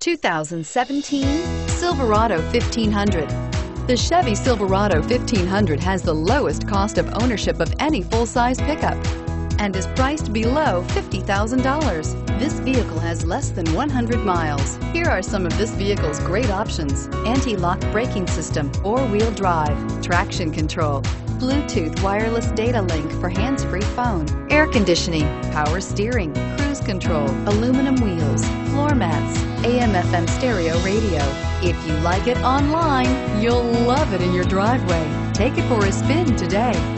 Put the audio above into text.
2017 Silverado 1500. The Chevy Silverado 1500 has the lowest cost of ownership of any full-size pickup and is priced below $50,000. This vehicle has less than 100 miles. Here are some of this vehicle's great options: anti-lock braking system, four-wheel drive, traction control, Bluetooth wireless data link for hands-free phone, air conditioning, power steering, cruise control, aluminum wheels, floor mats, AM/FM stereo radio. If you like it online, you'll love it in your driveway. Take it for a spin today.